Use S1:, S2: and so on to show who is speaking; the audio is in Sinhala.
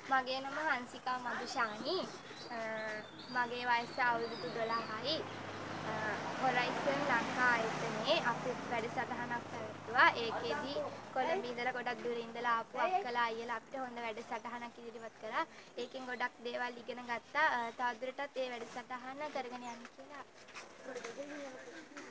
S1: මගේ නම හංසිකා මදුෂානි. මගේ වයස අවුරුදු 12යි. හොරයිසන් ලංකා ආයතනයේ අපි වැඩසටහනක් පැවැත්තුවා. ඒකෙදි කොළඹ ඉඳලා ගොඩක් දුර ඉඳලා ආපු අක්කලා අයියලා අපිට හොඳ වැඩසටහනක් ඉදිරිපත් කළා. ඒකෙන් ගොඩක් දේවල් ඉගෙන ගත්තා. තවදුරටත් ඒ වැඩසටහන කරගෙන යන්න කියලා